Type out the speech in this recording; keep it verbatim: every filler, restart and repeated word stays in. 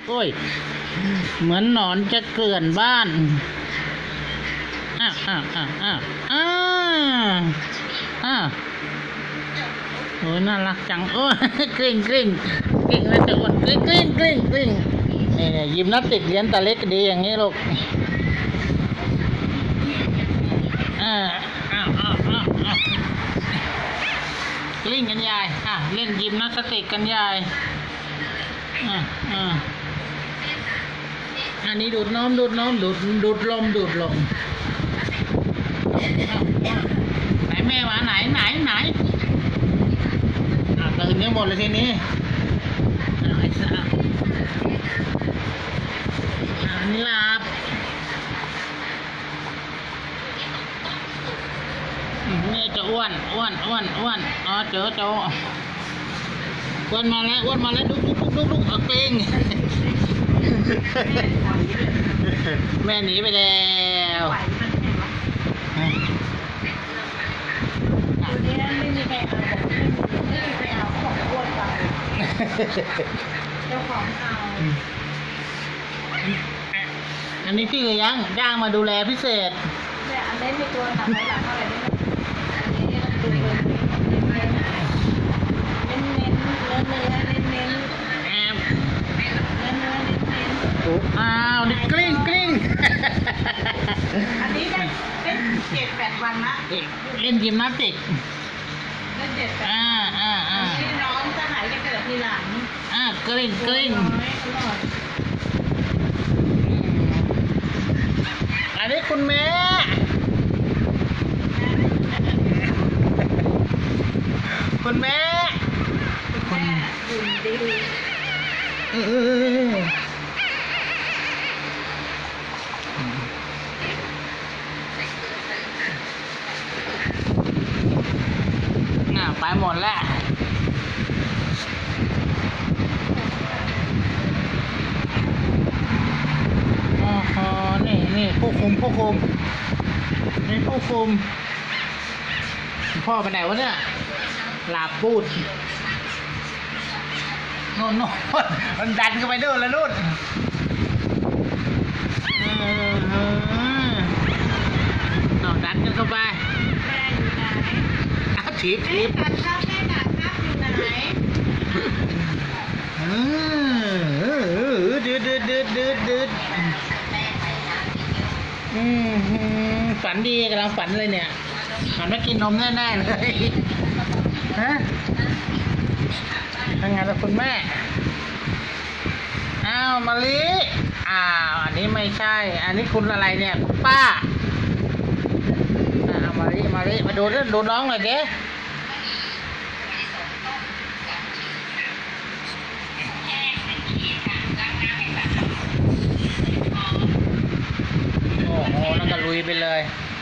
โอ้ยเหมือนหนอนจะเกลื่อนบ้านอ่ะอ่ะอ่ะอ่ะอ่ะอ่ะโอ้ยน่ารักจังโอ้ยกลิ้งกลิ้งกลิ้งแล้วจะอ้วนกลิ้งกลิ้งกลิ้งกลิ้งนี่เนี่ยยิมนาสติกเลี้ยงตาเล็กดีอย่างนี้ลูกอ่าอ้าวอ้าวอ้าวอ้าวกลิ้งกันยายอ่ะเล่นยิมนาสติกกันยายอ่าอ่าอันนี้ดูดน้มดูดน้มดูดดูดลมดูดลมไหนแม่มาไหนไหนไหนอ่าตื่นกันหมดเลยทีนี้ไอ้สัสอันนี้หลับนี่จะอ้วนอ้วนอ้วนอ้วนอ๋อเจอโจอ้วนมาแล้วอ้วนมาแล้วดุ๊กดุ๊กดุ๊กดุ๊กเอาเกรงแม่หนีไปแล้วตัวนี้ไม่มีใครเอาไม่มีใครเอาของอ้วนไปเจ้าของเอาอันนี้พี่เลยยังย่างมาดูแลพิเศษแต่อันนี้มีตัวหนักหลักเท่าไหร่นี่อันนี้ดูเลยเน้นเน้นเน้นเนื้อเนื้อเน้นเน้นแอบเนื้อเนื้อเน้นเน้นอ้าวนี่กลิ้งกลิ้งอันนี้ได้ได้เจ็ดแปดวันละเล่นยิมนาสติกได้เจ็ดแปดอ่าอ่าอ่านี่น้องจะหายจะเกิดทีหลังอ่ากลิ้งกลิ้งอันนี้คุณแม่คุณแม่คุณดูดีเออน่ะไปหมดแล้วอ๋อนี่นี่ผู้คุมผู้คุมนี่ผู้คุมพ่อไปไหนวะเนี่ยลาปูดโน่นโน่นมันดันเข้าไปด้วยแล้วนู่นเอาดันกันเข้าไปแม่อยู่ไหนเอาถีบถีบแม่กัดข้าวแม่กัดข้าวอยู่ไหนเออดืดดืดดืดดืดดืดอืมฝันดีกำลังฝันเลยเนี่ยฝันว่ากินนมแน่ๆเลยฮะทำงานกับคุณแม่อ้าวมะลิอ้าวอันนี้ไม่ใช่อันนี้คุณอะไรเนี่ยคุณป้าอ้าวมะลิมะลิมาดูดูน้องหน่อยเด้โอ้โหแล้วก็ลุยไปเลย